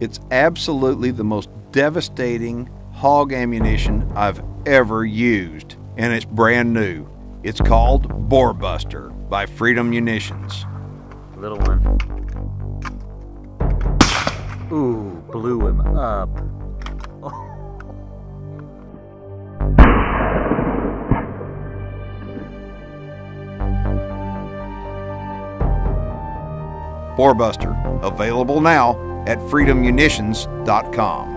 It's absolutely the most devastating hog ammunition I've ever used, and it's brand new. It's called Boar Buster by Freedom Munitions. Little one. Ooh, blew him up. Boar Buster, available now at freedommunitions.com.